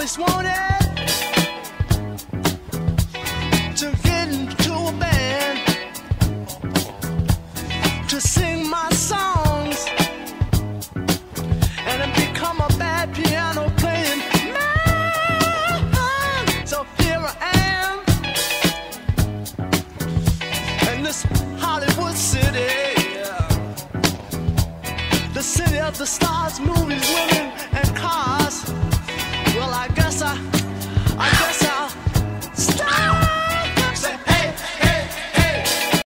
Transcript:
always wanted to get into a band to sing my songs and then become a bad piano playing man. So here I am in this Hollywood city, the city of the stars, movies, women, and cars.